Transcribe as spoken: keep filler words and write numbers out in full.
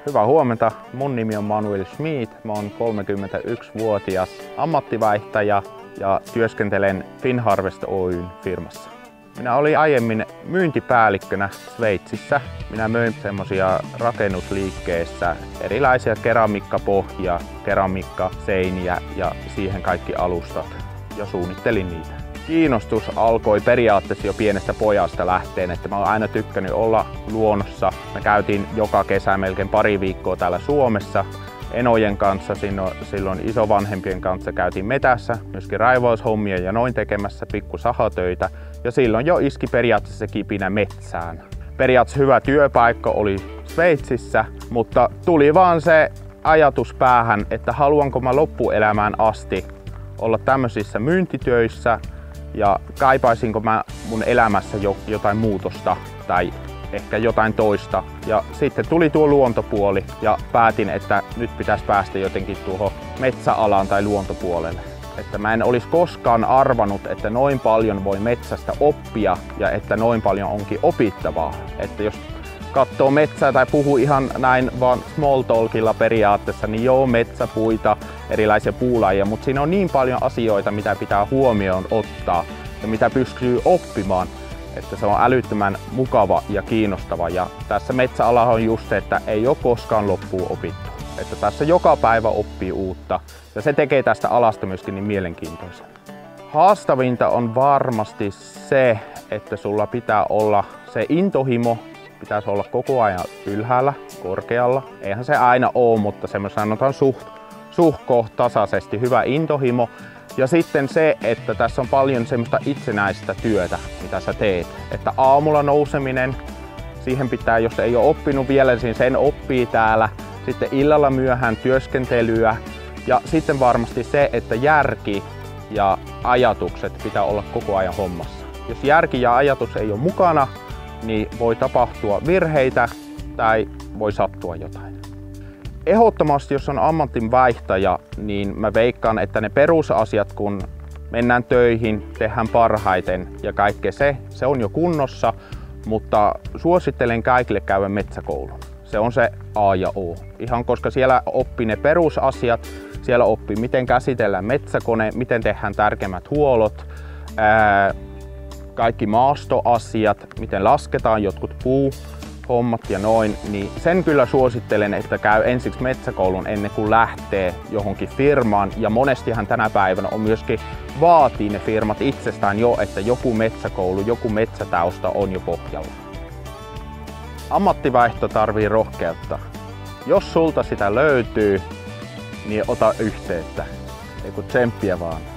Hyvää huomenta. Mun nimi on Manuel Schmid. Mä oon kolmekymmentäyksivuotias ammattivaihtaja ja työskentelen Finnharvest Oyn firmassa. Minä olin aiemmin myyntipäällikkönä Sveitsissä. Minä möin semmosia rakennusliikkeessä erilaisia keramiikkapohjia, keramiikkaseiniä ja siihen kaikki alustat ja suunnittelin niitä. Kiinnostus alkoi periaatteessa jo pienestä pojasta lähteen, että mä oon aina tykkännyt olla luonnossa. Me käytiin joka kesä melkein pari viikkoa täällä Suomessa enojen kanssa, silloin isovanhempien kanssa käytiin metässä, myöskin raivaushommia ja noin tekemässä pikku sahatöitä. Ja silloin jo iski periaatteessa se kipinä metsään. Periaatteessa hyvä työpaikka oli Sveitsissä, mutta tuli vaan se ajatus päähän, että haluanko mä loppuelämään asti olla tämmöisissä myyntitöissä ja kaipaisinko mä mun elämässä jotain muutosta tai ehkä jotain toista. Ja sitten tuli tuo luontopuoli ja päätin, että nyt pitäisi päästä jotenkin tuohon metsäalaan tai luontopuolelle. Että mä en olisi koskaan arvannut, että noin paljon voi metsästä oppia ja että noin paljon onkin opittavaa. Että jos katsoo metsää tai puhuu ihan näin vaan small talkilla periaatteessa, niin joo, metsäpuita, erilaisia puulajia, mutta siinä on niin paljon asioita, mitä pitää huomioon ottaa ja mitä pystyy oppimaan, että se on älyttömän mukava ja kiinnostava. Ja tässä metsäalalla on just se, että ei ole koskaan loppuun opittu. Että tässä joka päivä oppii uutta ja se tekee tästä alasta myöskin niin mielenkiintoisen. Haastavinta on varmasti se, että sulla pitää olla se intohimo, pitäisi olla koko ajan ylhäällä, korkealla. Eihän se aina ole, mutta semmoinen sanotaan suht, suht tasaisesti hyvä intohimo. Ja sitten se, että tässä on paljon semmoista itsenäistä työtä, mitä sä teet. Että aamulla nouseminen, siihen pitää, jos ei ole oppinut vielä, niin sen oppii täällä. Sitten illalla myöhään työskentelyä ja sitten varmasti se, että järki ja ajatukset pitää olla koko ajan hommassa. Jos järki ja ajatus ei ole mukana, niin voi tapahtua virheitä tai voi sattua jotain. Ehdottomasti, jos on ammatinvaihtaja, niin mä veikkaan, että ne perusasiat, kun mennään töihin, tehdään parhaiten ja kaikkea se, se on jo kunnossa, mutta suosittelen kaikille käydä metsäkoulun. Se on se A ja O. Ihan koska siellä oppii ne perusasiat, siellä oppii miten käsitellään metsäkone, miten tehdään tärkeimmät huollot, ää, kaikki maastoasiat, miten lasketaan jotkut puuhommat ja noin, niin sen kyllä suosittelen, että käy ensiksi metsäkoulun ennen kuin lähtee johonkin firmaan. Ja monestihan tänä päivänä on myöskin vaatii ne firmat itsestään jo, että joku metsäkoulu, joku metsätausta on jo pohjalla. Ammattivaihto tarvii rohkeutta. Jos sulta sitä löytyy, niin ota yhteyttä. Eiku tsemppiä vaan.